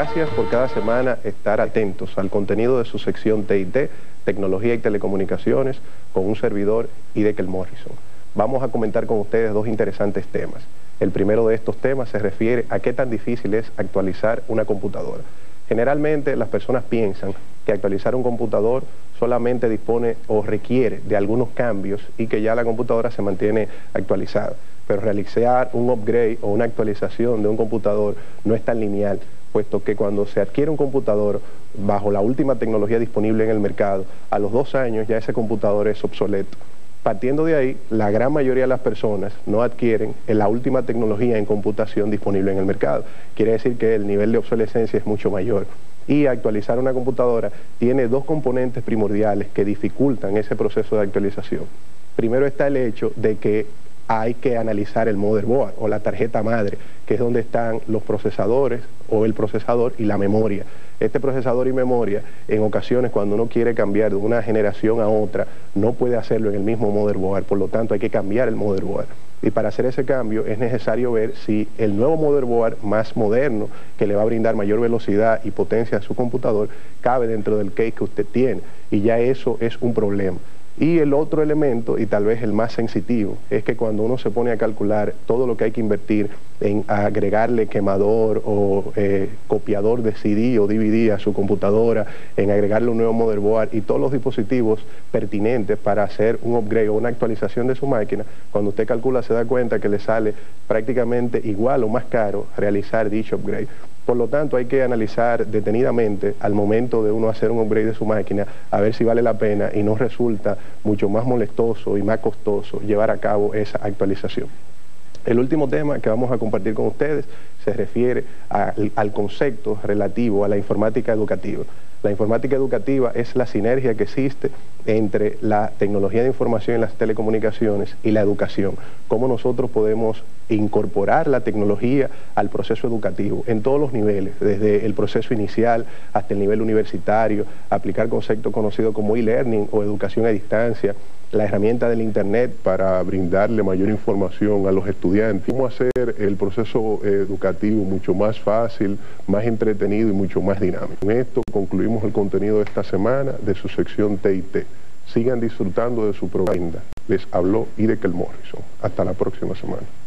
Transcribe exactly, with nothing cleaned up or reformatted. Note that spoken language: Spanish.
Gracias por cada semana estar atentos al contenido de su sección T I T, Tecnología y Telecomunicaciones, con un servidor, Idekel Morrison. Vamos a comentar con ustedes dos interesantes temas. El primero de estos temas se refiere a qué tan difícil es actualizar una computadora. Generalmente las personas piensan que actualizar un computador solamente dispone o requiere de algunos cambios y que ya la computadora se mantiene actualizada. Pero realizar un upgrade o una actualización de un computador no es tan lineal, puesto que cuando se adquiere un computador bajo la última tecnología disponible en el mercado, a los dos años ya ese computador es obsoleto. Partiendo de ahí, la gran mayoría de las personas no adquieren la última tecnología en computación disponible en el mercado. Quiere decir que el nivel de obsolescencia es mucho mayor. Y actualizar una computadora tiene dos componentes primordiales que dificultan ese proceso de actualización. Primero está el hecho de que hay que analizar el motherboard o la tarjeta madre, que es donde están los procesadores o el procesador y la memoria. Este procesador y memoria, en ocasiones cuando uno quiere cambiar de una generación a otra, no puede hacerlo en el mismo motherboard, por lo tanto hay que cambiar el motherboard. Y para hacer ese cambio es necesario ver si el nuevo motherboard más moderno, que le va a brindar mayor velocidad y potencia a su computador, cabe dentro del case que usted tiene, y ya eso es un problema. Y el otro elemento, y tal vez el más sensitivo, es que cuando uno se pone a calcular todo lo que hay que invertir en agregarle quemador o eh, copiador de C D o D V D a su computadora, en agregarle un nuevo motherboard y todos los dispositivos pertinentes para hacer un upgrade o una actualización de su máquina, cuando usted calcula se da cuenta que le sale prácticamente igual o más caro realizar dicho upgrade. Por lo tanto, hay que analizar detenidamente al momento de uno hacer un upgrade de su máquina, a ver si vale la pena y no resulta mucho más molestoso y más costoso llevar a cabo esa actualización. El último tema que vamos a compartir con ustedes se refiere a, al concepto relativo a la informática educativa. La informática educativa es la sinergia que existe entre la tecnología de información y las telecomunicaciones y la educación. Cómo nosotros podemos incorporar la tecnología al proceso educativo en todos los niveles, desde el proceso inicial hasta el nivel universitario, aplicar conceptos conocidos como e-learning o educación a distancia, la herramienta del Internet para brindarle mayor información a los estudiantes. Cómo hacer el proceso educativo mucho más fácil, más entretenido y mucho más dinámico. Con esto concluimos el contenido de esta semana de su sección T I T. Sigan disfrutando de su programa. Les habló Idekel Morrison. Hasta la próxima semana.